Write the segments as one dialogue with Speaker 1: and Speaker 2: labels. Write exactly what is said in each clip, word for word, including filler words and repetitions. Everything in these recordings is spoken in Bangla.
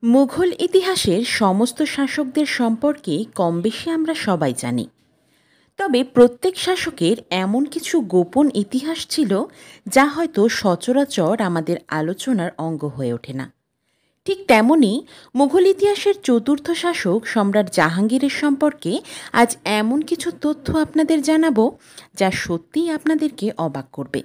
Speaker 1: মুঘল ইতিহাসের সমস্ত শাসকদের সম্পর্কে কমবেশি আমরা সবাই জানি। তবে প্রত্যেক শাসকের এমন কিছু গোপন ইতিহাস ছিল যা হয়তো সচরাচর আমাদের আলোচনার অঙ্গ হয়ে ওঠে না। ঠিক তেমনি মুঘল ইতিহাসের চতুর্থ শাসক সম্রাট জাহাঙ্গীরের সম্পর্কে আজ এমন কিছু তথ্য আপনাদের জানাবো যা সত্যিই আপনাদেরকে অবাক করবে।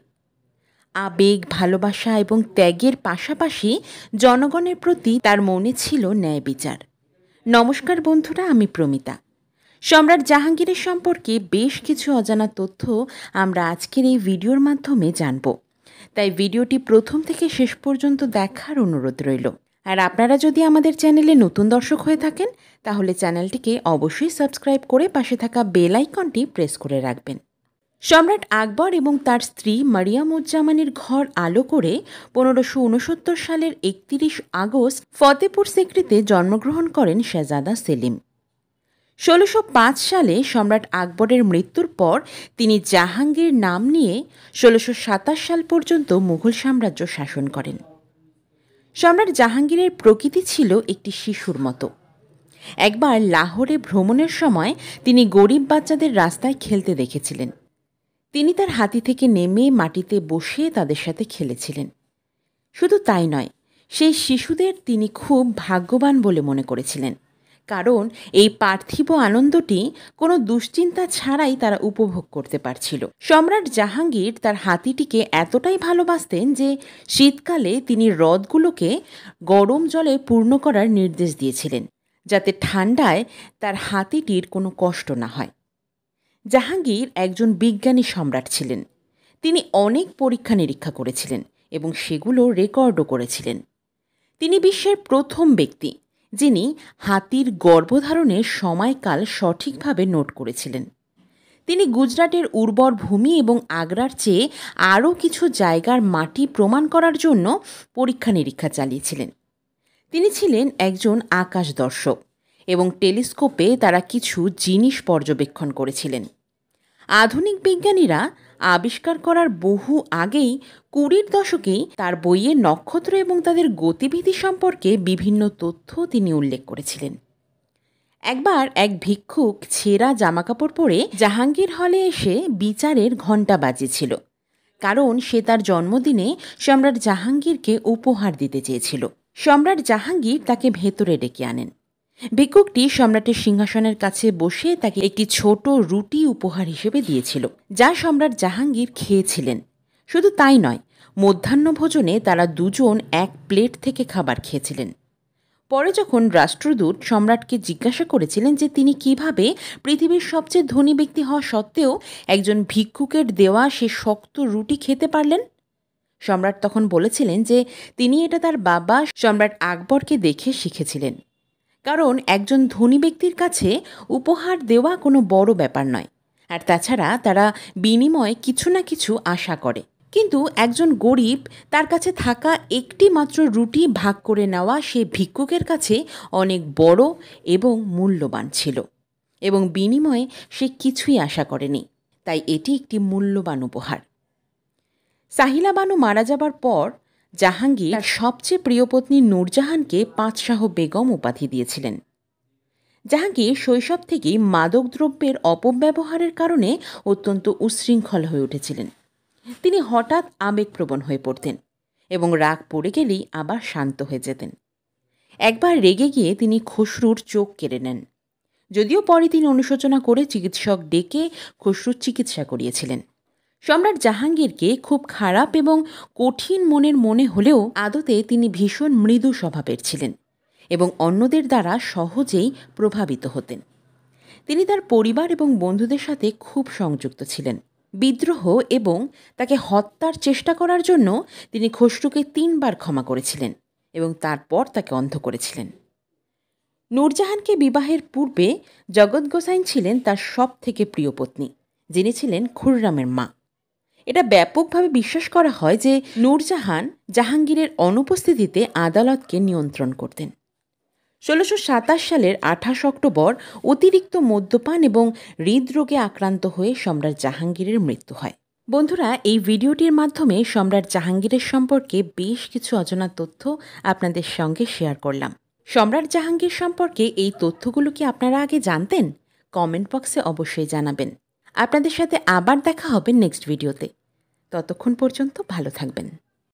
Speaker 1: আবেগ, ভালোবাসা এবং ত্যাগের পাশাপাশি জনগণের প্রতি তার মনে ছিল ন্যায় বিচার। নমস্কার বন্ধুরা, আমি প্রমিতা। সম্রাট জাহাঙ্গীরের সম্পর্কে বেশ কিছু অজানা তথ্য আমরা আজকের এই ভিডিওর মাধ্যমে জানব, তাই ভিডিওটি প্রথম থেকে শেষ পর্যন্ত দেখার অনুরোধ রইল। আর আপনারা যদি আমাদের চ্যানেলে নতুন দর্শক হয়ে থাকেন তাহলে চ্যানেলটিকে অবশ্যই সাবস্ক্রাইব করে পাশে থাকা বেল আইকনটি প্রেস করে রাখবেন। সম্রাট আকবর এবং তার স্ত্রী মারিয়াম উজ জামানির ঘর আলো করে পনেরোশো উনসত্তর সালের একত্রিশ আগস্ট ফতেপুর সিক্রিতে জন্মগ্রহণ করেন শেহজাদা সেলিম। ষোলোশো পাঁচ সালে সম্রাট আকবরের মৃত্যুর পর তিনি জাহাঙ্গীর নাম নিয়ে ষোলোশো সাতাশ সাল পর্যন্ত মুঘল সাম্রাজ্য শাসন করেন। সম্রাট জাহাঙ্গীরের প্রকৃতি ছিল একটি শিশুর মতো। একবার লাহোরে ভ্রমণের সময় তিনি গরিব বাচ্চাদের রাস্তায় খেলতে দেখেছিলেন। তিনি তার হাতি থেকে নেমে মাটিতে বসে তাদের সাথে খেলেছিলেন। শুধু তাই নয়, সেই শিশুদের তিনি খুব ভাগ্যবান বলে মনে করেছিলেন, কারণ এই পার্থিব আনন্দটি কোনো দুশ্চিন্তা ছাড়াই তারা উপভোগ করতে পারছিল। সম্রাট জাহাঙ্গীর তার হাতিটিকে এতটাই ভালোবাসতেন যে শীতকালে তিনি হ্রদগুলোকে গরম জলে পূর্ণ করার নির্দেশ দিয়েছিলেন, যাতে ঠান্ডায় তার হাতিটির কোনো কষ্ট না হয়। জাহাঙ্গীর একজন বিজ্ঞানী সম্রাট ছিলেন। তিনি অনেক পরীক্ষা নিরীক্ষা করেছিলেন এবং সেগুলো রেকর্ডও করেছিলেন। তিনি বিশ্বের প্রথম ব্যক্তি যিনি হাতির গর্ভধারণের সময়কাল সঠিকভাবে নোট করেছিলেন। তিনি গুজরাটের উর্বর ভূমি এবং আগ্রার চেয়ে আরও কিছু জায়গার মাটি প্রমাণ করার জন্য পরীক্ষা নিরীক্ষা চালিয়েছিলেন। তিনি ছিলেন একজন আকাশ দর্শক এবং টেলিস্কোপে তারা কিছু জিনিস পর্যবেক্ষণ করেছিলেন। আধুনিক বিজ্ঞানীরা আবিষ্কার করার বহু আগেই কুড়ির দশকেই তার বইয়ে নক্ষত্র এবং তাদের গতিবিধি সম্পর্কে বিভিন্ন তথ্য তিনি উল্লেখ করেছিলেন। একবার এক ভিক্ষুক ছেঁড়া জামাকাপড় পরে জাহাঙ্গীর হলে এসে বিচারের ঘণ্টা বাজিয়েছিল, কারণ সে তার জন্মদিনে সম্রাট জাহাঙ্গীরকে উপহার দিতে চেয়েছিল। সম্রাট জাহাঙ্গীর তাকে ভেতরে ডেকে আনেন। ভিক্ষুকটি সম্রাটের সিংহাসনের কাছে বসে তাকে একটি ছোট রুটি উপহার হিসেবে দিয়েছিল, যা সম্রাট জাহাঙ্গীর খেয়েছিলেন। শুধু তাই নয়, মধ্যাহ্নভোজনে তারা দুজন এক প্লেট থেকে খাবার খেয়েছিলেন। পরে যখন রাষ্ট্রদূত সম্রাটকে জিজ্ঞাসা করেছিলেন যে তিনি কিভাবে পৃথিবীর সবচেয়ে ধনী ব্যক্তি হওয়া সত্ত্বেও একজন ভিক্ষুকের দেওয়া সে শক্ত রুটি খেতে পারলেন, সম্রাট তখন বলেছিলেন যে তিনি এটা তার বাবা সম্রাট আকবরকে দেখে শিখেছিলেন, কারণ একজন ধনী ব্যক্তির কাছে উপহার দেওয়া কোনো বড় ব্যাপার নয়, আর তাছাড়া তারা বিনিময়ে কিছু না কিছু আশা করে। কিন্তু একজন গরিব তার কাছে থাকা একটি মাত্র রুটি ভাগ করে নেওয়া সে ভিক্ষুকের কাছে অনেক বড় এবং মূল্যবান ছিল, এবং বিনিময়ে সে কিছুই আশা করেনি, তাই এটি একটি মূল্যবান উপহার। সাহিলা বানু মারা যাবার পর জাহাঙ্গীর তার সবচেয়ে প্রিয় পত্নী নূরজাহানকে পাঁচশাহ বেগম উপাধি দিয়েছিলেন। জাহাঙ্গীর শৈশব থেকেই মাদকদ্রব্যের অপব্যবহারের কারণে অত্যন্ত উচ্ছৃঙ্খল হয়ে উঠেছিলেন। তিনি হঠাৎ আবেগপ্রবণ হয়ে পড়তেন এবং রাগ পড়ে গেলেই আবার শান্ত হয়ে যেতেন। একবার রেগে গিয়ে তিনি খসরুর চোখ কেড়ে নেন, যদিও পরে তিনি অনুশোচনা করে চিকিৎসক ডেকে খসরুর চিকিৎসা করিয়েছিলেন। সম্রাট জাহাঙ্গীরকে খুব খারাপ এবং কঠিন মনের মনে হলেও আদতে তিনি ভীষণ মৃদু স্বভাবের ছিলেন এবং অন্যদের দ্বারা সহজেই প্রভাবিত হতেন। তিনি তার পরিবার এবং বন্ধুদের সাথে খুব সংযুক্ত ছিলেন। বিদ্রোহ এবং তাকে হত্যার চেষ্টা করার জন্য তিনি খসরুকে তিনবার ক্ষমা করেছিলেন এবং তারপর তাকে অন্ধ করেছিলেন। নূরজাহানকে বিবাহের পূর্বে জগৎ গোসাইন ছিলেন তার সব থেকে প্রিয় পত্নী, যিনি ছিলেন খুররামের মা। এটা ব্যাপকভাবে বিশ্বাস করা হয় যে নূরজাহান জাহাঙ্গীরের অনুপস্থিতিতে আদালতকে নিয়ন্ত্রণ করতেন। ষোলোশো সাতাশ সালের আঠাশ অক্টোবর অতিরিক্ত মদ্যপান এবং হৃদরোগে আক্রান্ত হয়ে সম্রাট জাহাঙ্গীরের মৃত্যু হয়। বন্ধুরা, এই ভিডিওটির মাধ্যমে সম্রাট জাহাঙ্গীরের সম্পর্কে বেশ কিছু অজানা তথ্য আপনাদের সঙ্গে শেয়ার করলাম। সম্রাট জাহাঙ্গীর সম্পর্কে এই তথ্যগুলো কি আপনারা আগে জানতেন? কমেন্ট বক্সে অবশ্যই জানাবেন। আপনাদের সাথে আবার দেখা হবে নেক্সট ভিডিওতে। ততক্ষণ পর্যন্ত ভালো থাকবেন।